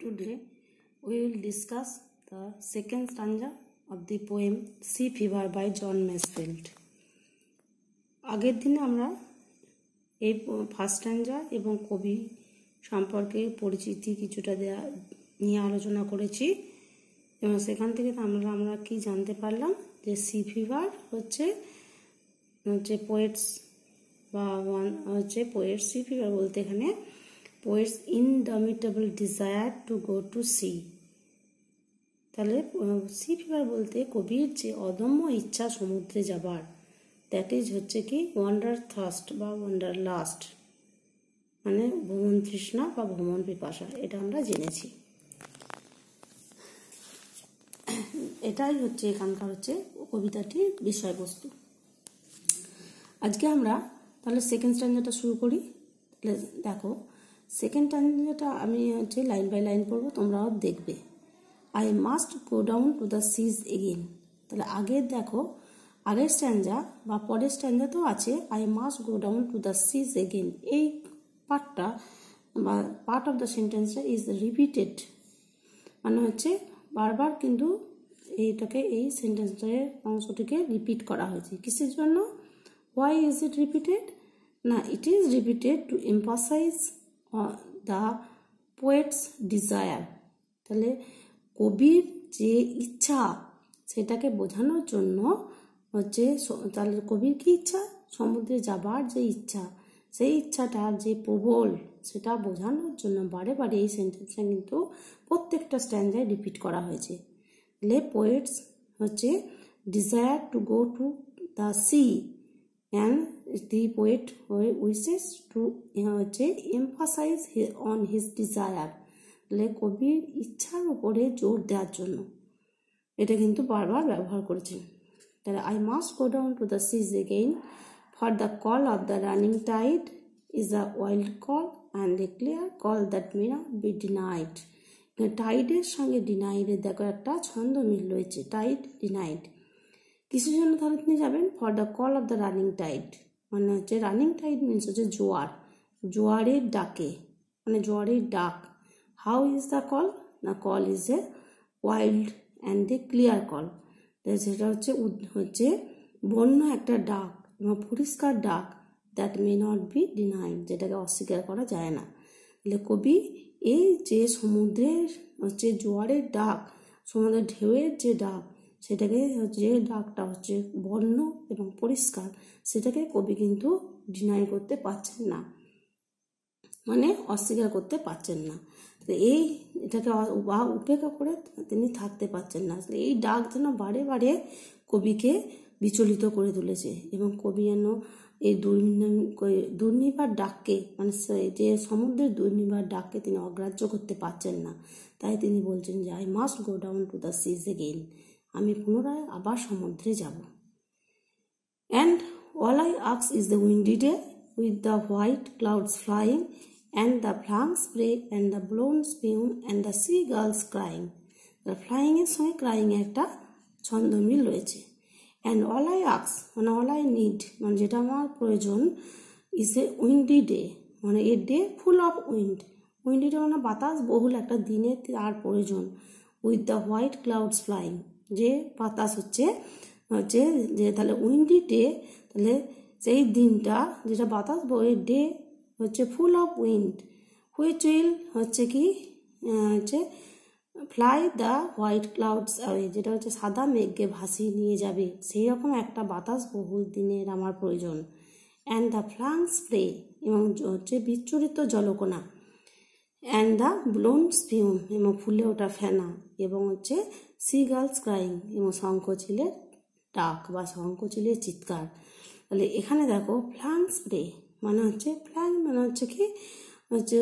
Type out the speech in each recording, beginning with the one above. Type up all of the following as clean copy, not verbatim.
Today we will discuss the second stanza of the poem Sea Fever by John Masefield. আগের দিনে আমরা এই first স্ট্যাঞ্জা এবং কবি সম্পর্কে পরিচিতি কিছুটা নিয়ে আলোচনা করেছি এবং সেখান থেকে আমরা কি জানতে পারলাম যে সি ফিভার হচ্ছে পোয়েটস বা পোয়েটস সি ফিভার বলতে এখানে poet's indomitable desire to go to sea. তাহলে সি ফিভার বলতে কবির যে অদম্য ইচ্ছা সমুদ্রে যাবার, দ্যাট ইজ হচ্ছে কি ওয়ান্ডার থার্স্ট বা ওয়ান্ডার লাস্ট, মানে ভ্রমণ তৃষ্ণা বা ভ্রমণ পিপাসা, এটা আমরা জেনেছি। এটাই হচ্ছে এখানকার হচ্ছে কবিতাটির বিষয়বস্তু। আজকে আমরা তাহলে সেকেন্ড স্ট্যাঞ্জাটা শুরু করি। তাহলে দেখো সেকেন্ড স্ট্যাঞ্জাটা আমি হচ্ছে লাইন বাই লাইন পড়বো, তোমরাও দেখবে। I must go down to the seas again. তাহলে আগের দেখো আগের স্ট্যাঞ্জা বা পরের স্ট্যাঞ্জা তো আছে I must go down to the seas again, এই পার্টটা বা পার্ট অফ দ্য সেন্টেন্সটা ইজ রিপিটেড, মানে হচ্ছে বারবার কিন্তু এইটাকে এই সেন্টেন্সটার অংশটিকে রিপিট করা হয়েছে। কিসের জন্য? Why is it repeated? না, it is repeated to emphasize the poet's desire. তাহলে কবির যে ইচ্ছা সেটাকে বোঝানোর জন্য হচ্ছে, তাহলে কবির কি ইচ্ছা? সমুদ্রে যাবার যে ইচ্ছা, সেই ইচ্ছাটার যে প্রবল সেটা বোঝানোর জন্য বারে বারে এই সেন্টেন্সটা কিন্তু প্রত্যেকটা স্ট্যান্ডায় রিপিট করা হয়েছে। তাহলে পোয়েটস হচ্ছে desire to go to the sea and the poet wishes to emphasize on his desire, তাহলে কবির ইচ্ছার উপরে জোর দেওয়ার জন্য এটা কিন্তু বারবার ব্যবহার করেছেন। তাহলে I must go down to the seas again for the call of the running tide is a wild call and a clear call that may not be denied. টাইডের সঙ্গে ডিনাইডের দেখো একটা ছন্দ মিল রয়েছে, টাইড ডিনাইড। কিসের জন্য তাহলে তিনি যাবেন? For the call of the running tide, মানে হচ্ছে রানিং টাইড মিনস হচ্ছে জোয়ার, জোয়ারের ডাকে, মানে জোয়ারের ডাক। How is the call? না, call is a wild and a clear call, সেটা হচ্ছে বন্য একটা ডাক এবং পরিষ্কার ডাক, that may not be denied, যেটাকে অস্বীকার করা যায় না। তাহলে কবি এই যে সমুদ্রের হচ্ছে জোয়ারের ডাক, সমুদ্রের ঢেউয়ের যে ডাক, সেটাকে যে ডাকটা হচ্ছে বর্ণ এবং পরিষ্কার, সেটাকে কবি কিন্তু ডিনাই করতে পারছেন না, মানে অস্বীকার করতে পারছেন না। এই এটাকে উপেক্ষা করে তিনি থাকতে পারছেন না। এই ডাক যেন বারে বারে কবিকে বিচলিত করে তুলেছে এবং কবি যেন এই দুর্নিবার ডাককে, মানে যে সমুদ্রের দুর্নিবার ডাককে তিনি অগ্রাহ্য করতে পারছেন না। তাই তিনি বলছেন যে I must go down to the seas again, আমি পুনরায় আবার সমুদ্রে যাব। And all I ask is the windy day with the white clouds flying and the flung spray and the blown spume and the sea gulls crying. ফ্লাইংয়ের সঙ্গে crying একটা ছন্দ মিল রয়েছে। অ্যান্ড অল আই আস্ক মানে all I need, মানে যেটা আমার প্রয়োজন, ইজ এ উইন্ডি ডে, মানে a day full of wind. Windy day মানে বাতাস বহুল একটা দিনে তার প্রয়োজন। With the white clouds flying, যে বাতাস হচ্ছে যে তাহলে উইন্ডি ডে, তাহলে সেই দিনটা যেটা বাতাস বয়ে, ডে হচ্ছে full of wind, which will হচ্ছে কি হচ্ছে fly the white clouds away, যেটা হচ্ছে সাদা মেঘকে ভাসিয়ে নিয়ে যাবে, সেই রকম একটা বাতাস বহুল দিনের আমার প্রয়োজন। অ্যান্ড দ্য ফ্লাং স্প্রে, এবং হচ্ছে বিচ্ছুরিত জলকণা, অ্যান্ড দ্য ব্লোন স্পিউম, এবং ফুলে ওঠা ফেনা, এবং হচ্ছে সি গার্লস ক্রাইং, এবং শঙ্খচিলের ডাক বা শঙ্খচিলের চিৎকার। তাহলে এখানে দেখো ফ্লাং স্প্রে মানে হচ্ছে ফ্লাং মানে হচ্ছে কি হচ্ছে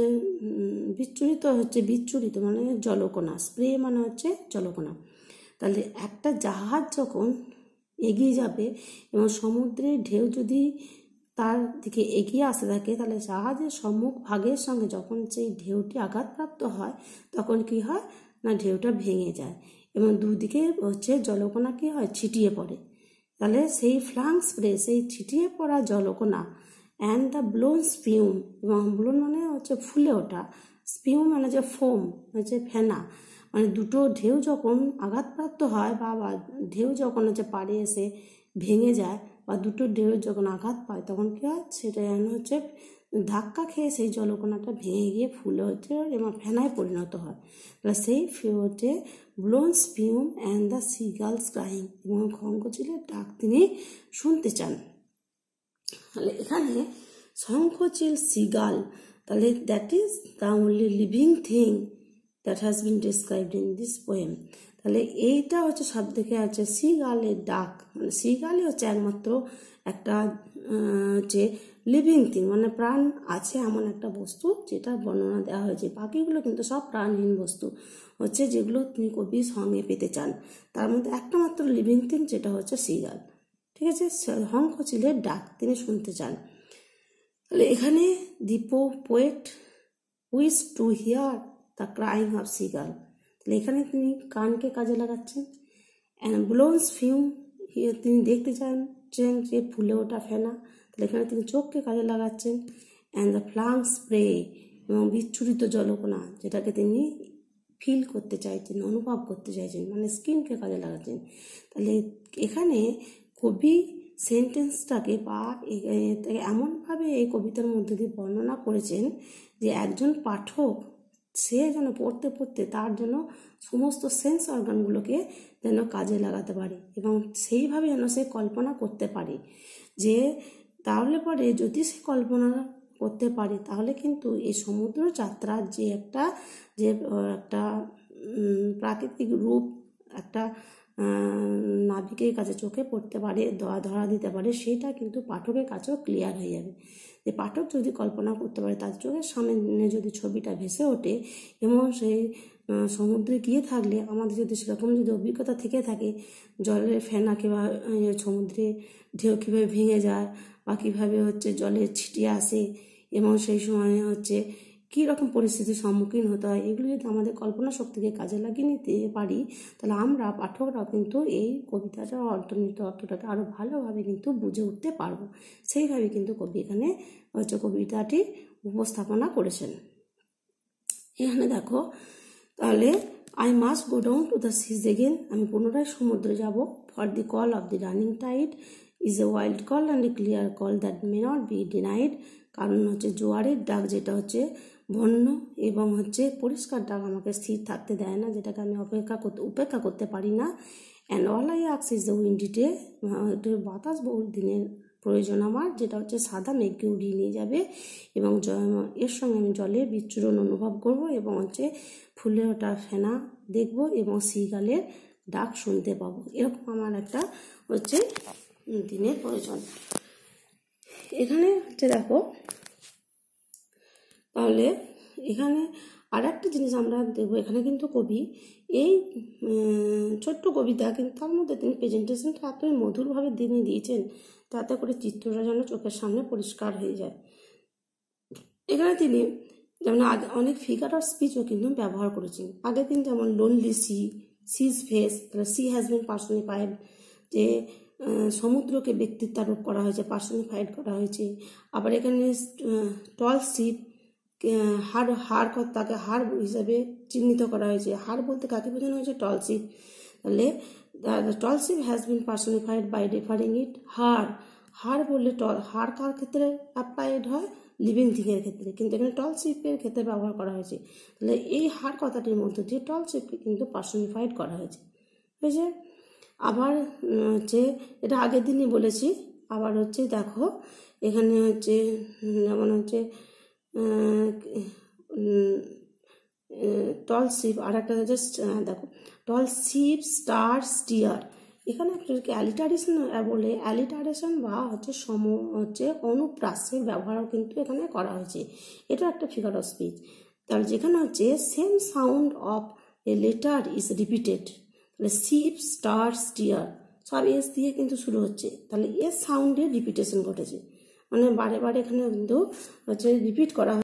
বিচ্ছুরিত মানে জলকণা, স্প্রে মানে হচ্ছে জলকণা। তাহলে একটা জাহাজ যখন এগিয়ে যাবে এবং সমুদ্রের ঢেউ যদি তার দিকে এগিয়ে আসতে থাকে, তাহলে জাহাজের সম্মুখ ভাগের সঙ্গে যখন সেই ঢেউটি আঘাতপ্রাপ্ত হয়, তখন কি হয় না, ঢেউটা ভেঙে যায় এবং দুদিকে হচ্ছে জলকণা কি হয়, ছিটিয়ে পড়ে। তাহলে সেই ফ্লাং স্প্রে, সেই ছিটিয়ে পড়া জলকণা, অ্যান্ড দ্য ব্লোন স্পিউম, এবং ব্লোন মানে হচ্ছে ফুলে ওঠা, স্পিউম মানে যে ফোম, হচ্ছে ফেনা, মানে দুটো ঢেউ যখন আঘাতপ্রাপ্ত হয় বা ঢেউ যখন হচ্ছে পাড়ে এসে ভেঙে যায় বা দুটো ঢেউ যখন আঘাত পায় তখন কী হয়, সেটা যেন হচ্ছে ধাক্কা খেয়ে সেই জলকণাটা ভেঙে গিয়ে ফুলে হচ্ছে এবং ফেনায় পরিণত হয়। তাহলে সেই হচ্ছে blown spume and the seagulls crying, এবং শঙ্খচিলের ডাক তিনি শুনতে চান। তাহলে এখানে শঙ্খচিল সিগাল, তাহলে that is the only living thing that has been described in this poem. তাহলে এইটা হচ্ছে সব থেকে হচ্ছে সিগালের ডাক, মানে সিগালই হচ্ছে একমাত্র একটা হচ্ছে লিভিং থিং, মানে প্রাণ আছে এমন একটা বস্তু যেটা বর্ণনা দেওয়া হয়েছে। বাকিগুলো কিন্তু সব প্রাণহীন বস্তু হচ্ছে, যেগুলো তিনি কবি সঙ্গে পেতে চান। তার মধ্যে একটা মাত্র লিভিং থিং যেটা হচ্ছে সিগাল। ঠিক আছে, শঙ্খচিলের ডাক তিনি শুনতে চান। তাহলে এখানে the poet wish to hear the crying of seagull, তাহলে এখানে তিনি কানকে কাজে লাগাচ্ছেন। অ্যান্ড ব্লোনস ফিউম, তিনি দেখতে চাচ্ছেন যে ফুলে ওঠা ফেনা, তাহলে এখানে তিনি চোখকে কাজে লাগাচ্ছেন। অ্যান্ড দ্য ফ্লাং স্প্রে, এবং বিচ্ছুরিত জলকণা, যেটাকে তিনি ফিল করতে চাইছেন, অনুভব করতে চাইছেন, মানে স্কিনকে কাজে লাগাচ্ছেন। তাহলে এখানে কবি সেন্টেন্সটাকে বা এমনভাবে এই কবিতার মধ্যে দিয়ে বর্ণনা করেছেন যে একজন পাঠক সে যেন পড়তে পড়তে তার জন্য সমস্ত সেন্স অর্গানগুলোকে যেন কাজে লাগাতে পারে, এবং সেইভাবে যেন সে কল্পনা করতে পারে। যে তাহলে পরে যদি সে কল্পনা করতে পারে তাহলে কিন্তু এই সমুদ্র যাত্রার যে একটা প্রাকৃতিক রূপ একটা নাবিকের কাছে চোখে পড়তে পারে, ধরা দিতে পারে, সেটা কিন্তু পাঠকের কাছেও ক্লিয়ার হয়ে যাবে। যে পাঠক যদি কল্পনা করতে পারে, তার চোখের সামনে যদি ছবিটা ভেসে ওঠে এবং সেই সমুদ্রে গিয়ে থাকলে আমাদের যদি সেরকম যদি অভিজ্ঞতা থেকে থাকে, জলের ফেনা কীভাবে সমুদ্রে ঢেউ কীভাবে ভেঙে যায় বা কীভাবে হচ্ছে জলের ছিটিয়ে আসে এবং সেই সময় হচ্ছে কী রকম পরিস্থিতির সম্মুখীন হতে হয়, এগুলো যদি আমাদের কল্পনা শক্তিকে কাজে লাগিয়ে নিতে পারি তাহলে আমরা পাঠকরাও কিন্তু এই কবিতাটার অন্তর্নিহিত অর্থটাকে আরও ভালোভাবে কিন্তু বুঝে উঠতে পারবো। সেইভাবে কিন্তু কবি এখানে হচ্ছে কবিতাটি উপস্থাপনা করেছেন। এখানে দেখো, তাহলে I must go down to the seas again, আমি পুনরায় সমুদ্রে যাব। For the call of the running tide is a wild call and a clear call that may not be denied, কারণ হচ্ছে জোয়ারের ডাক যেটা হচ্ছে বন্য এবং হচ্ছে পরিষ্কার ডাক আমাকে স্থির থাকতে দেয় না, যেটাকে আমি উপেক্ষা করতে পারি না। অ্যান্ড অল আই আক্স ইজ দ্য উইন্ডি ডে, বাতাস বহুল দিনের প্রয়োজন আমার, যেটা হচ্ছে সাদা মেঘকে উড়িয়ে নিয়ে যাবে এবং এর সঙ্গে আমি জলের বিচ্ছুরণ অনুভব করব এবং হচ্ছে ফুলে ওঠা ফেনা দেখব এবং সিগালের ডাক শুনতে পাবো। এরকম আমার একটা হচ্ছে দিনের প্রয়োজন। এখানে হচ্ছে দেখো, তাহলে এখানে আর একটা জিনিস আমরা দেখবো, এখানে কিন্তু কবি এই ছোট্ট কবিতা কিন্তু তার মধ্যে তিনি প্রেজেন্টেশনটা এতই মধুরভাবে তিনি দিয়েছেন তাতে করে চিত্রটা যেন চোখের সামনে পরিষ্কার হয়ে যায়। এখানে তিনি যেমন আগে অনেক ফিগার অফ স্পিচও কিন্তু ব্যবহার করেছেন। আগে তিনি যেমন lonely seas face, sea has been personified, যে সমুদ্রকে ব্যক্তিত্বারোপ করা হয়েছে, পার্সনিফাইড করা হয়েছে। আবার এখানে টল শিপ, তাকে হাড় হিসাবে চিহ্নিত করা হয়েছে। হাড় বলতে কাকে বোঝানো হয়েছে? Tall ship. তাহলে tall ship has been personified by referring it her বললে হাড় কার ক্ষেত্রে অ্যাপ্লাইড হয়? লিভিং থিংয়ের ক্ষেত্রে, কিন্তু এখানে টল শিপের ক্ষেত্রে ব্যবহার করা হয়েছে। তাহলে এই হাড় কথাটির মধ্যে দিয়ে টল শিপকে কিন্তু পার্সনিফাইড করা হয়েছে। বুঝেছে? আবার হচ্ছে এটা আগের দিনই বলেছি। আবার হচ্ছে দেখো এখানে হচ্ছে যেমন হচ্ছে টল শিপ, আর একটা হচ্ছে দেখো টল শিপ স্টার স্টিয়ার, এখানে একটা অ্যালিটারেশন বলে অ্যালিটারেশন বা হচ্ছে অনুপ্রাসের ব্যবহারও কিন্তু এখানে করা হয়েছে। এটা একটা ফিগার অফ স্পিচ। তাহলে যেখানে হচ্ছে same sound of a letter is repeated, তাহলে শিপ স্টার স্টিয়ার সব এস দিয়ে কিন্তু শুরু হচ্ছে, তাহলে এস সাউন্ডের রিপিটেশন ঘটেছে, মানে বারে বারে এখানে কিন্তু হচ্ছে রিপিট করা